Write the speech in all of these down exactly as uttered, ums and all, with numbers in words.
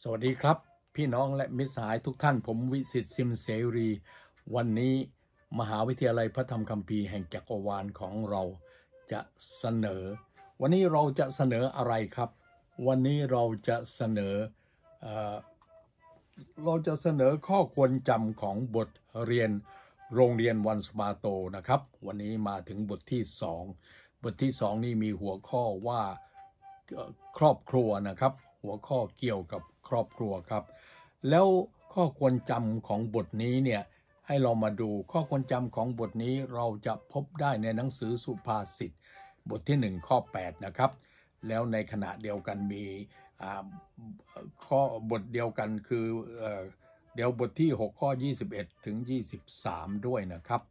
สวัสดีครับพี่น้องและมิตรสหายทุกท่านผมวิสิตซิมเสรีวันนี้มหาวิทยาลัยพระธรรมคัมภีร์แห่งจักรวาลของเราจะเสนอวันนี้เราจะเสนออะไรครับวันนี้เราจะเสนอเอ่อเราจะเสนอข้อควรจำของบทเรียนโรงเรียนวันสมาโตนะครับวันนี้มาถึงบทที่สองบทที่สองนี่มีหัวข้อว่าครอบครัวนะครับหัวข้อเกี่ยวกับครอบครัวครับแล้วข้อควรจำของบทนี้เนี่ยให้เรามาดูข้อควรจำของบทนี้เราจะพบได้ในหนังสือสุภาษิตบทที่หนึ่งข้อแปดนะครับแล้วในขณะเดียวกันมีข้อบทเดียวกันคือเดี๋ยวบทที่หกข้อยี่สิบเอ็ดถึงยี่สิบสามด้วยนะครับ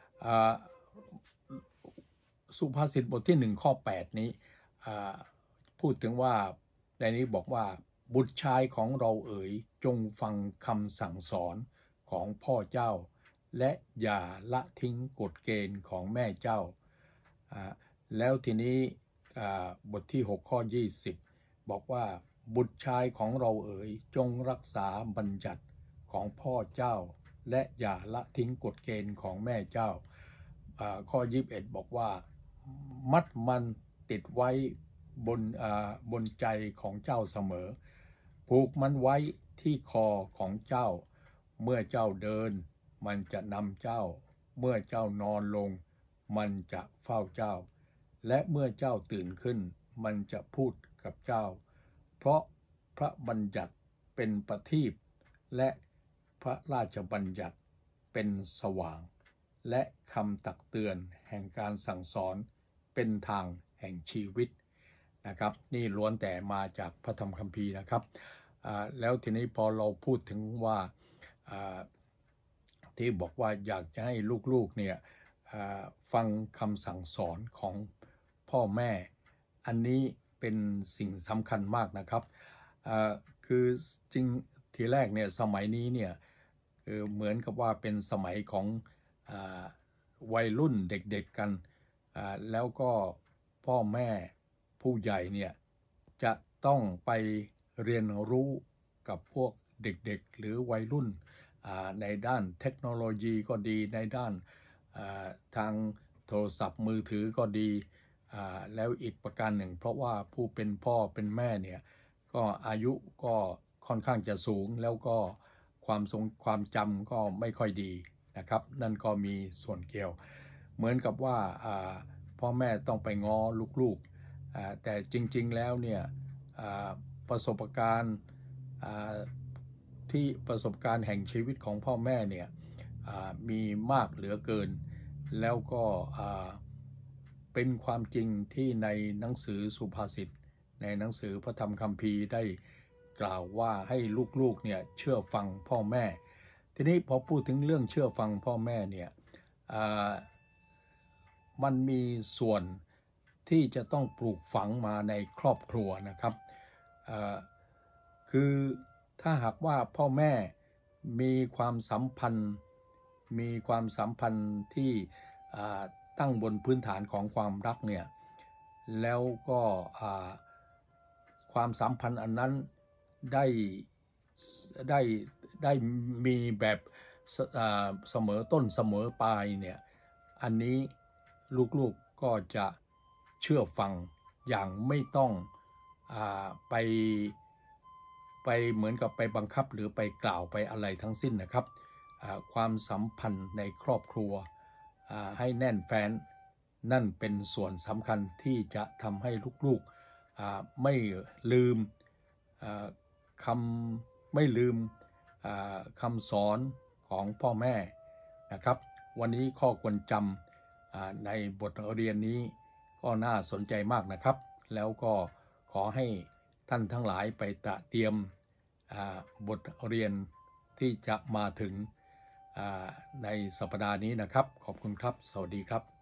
สุภาษิตบทที่หนึ่งข้อแปดนี้พูดถึงว่าในนี้บอกว่าบุตรชายของเราเอ๋ยจงฟังคำสั่งสอนของพ่อเจ้าและอย่าละทิ้งกฎเกณฑ์ของแม่เจ้าแล้วทีนี้บทที่หกข้อยี่สิบบอกว่าบุตรชายของเราเอ๋ยจงรักษาบัญญัติของพ่อเจ้าและอย่าละทิ้งกฎเกณฑ์ของแม่เจ้าข้อยี่สิบเอ็ดบอกว่ามัดมันติดไว้บนบนใจของเจ้าเสมอผูกมันไว้ที่คอของเจ้าเมื่อเจ้าเดินมันจะนำเจ้าเมื่อเจ้านอนลงมันจะเฝ้าเจ้าและเมื่อเจ้าตื่นขึ้นมันจะพูดกับเจ้าเพราะพระบัญญัติเป็นประทีปและพระราชบัญญัติเป็นสว่างและคำตักเตือนแห่งการสั่งสอนเป็นทางแห่งชีวิตนะครับนี่ล้วนแต่มาจากพระธรรมคัมภีร์นะครับแล้วทีนี้พอเราพูดถึงว่าที่บอกว่าอยากจะให้ลูกๆเนี่ยฟังคำสั่งสอนของพ่อแม่อันนี้เป็นสิ่งสำคัญมากนะครับคือจริงทีแรกเนี่ยสมัยนี้เนี่ยคือเหมือนกับว่าเป็นสมัยของวัยรุ่นเด็กๆกันแล้วก็พ่อแม่ผู้ใหญ่เนี่ยจะต้องไปเรียนรู้กับพวกเด็กๆหรือวัยรุ่นในด้านเทคโนโลยีก็ดีในด้านทางโทรศัพท์มือถือก็ดีแล้วอีกประการหนึ่งเพราะว่าผู้เป็นพ่อเป็นแม่เนี่ยก็อายุก็ค่อนข้างจะสูงแล้วก็ความทรงความจำก็ไม่ค่อยดีนะครับนั่นก็มีส่วนเกี่ยวเหมือนกับว่าพ่อแม่ต้องไปง้อลูกๆแต่จริงๆแล้วเนี่ยประสบการณ์ที่ประสบการณ์แห่งชีวิตของพ่อแม่เนี่ยมีมากเหลือเกินแล้วก็เป็นความจริงที่ในหนังสือสุภาษิตในหนังสือพระธรรมคัมภีร์ได้กล่าวว่าให้ลูกๆเนี่ยเชื่อฟังพ่อแม่ทีนี้พอพูดถึงเรื่องเชื่อฟังพ่อแม่เนี่ยมันมีส่วนที่จะต้องปลูกฝังมาในครอบครัวนะครับคือถ้าหากว่าพ่อแม่มีความสัมพันธ์มีความสัมพันธ์ที่ตั้งบนพื้นฐานของความรักเนี่ยแล้วก็ความสัมพันธ์อันนั้นได้ได้ได้มีแบบเสมอต้นเสมอปลายเนี่ยอันนี้ลูกๆก็จะเชื่อฟังอย่างไม่ต้องอ่าไปไปเหมือนกับไปบังคับหรือไปกล่าวไปอะไรทั้งสิ้นนะครับความสัมพันธ์ในครอบครัวให้แน่นแฟ้นนั่นเป็นส่วนสำคัญที่จะทำให้ลูกๆไม่ลืมคำไม่ลืมคำสอนของพ่อแม่นะครับวันนี้ข้อควรจำในบทเรียนนี้ก็น่าสนใจมากนะครับแล้วก็ขอให้ท่านทั้งหลายไปเตรียมบทเรียนที่จะมาถึงในสัปดาห์นี้นะครับขอบคุณครับสวัสดีครับ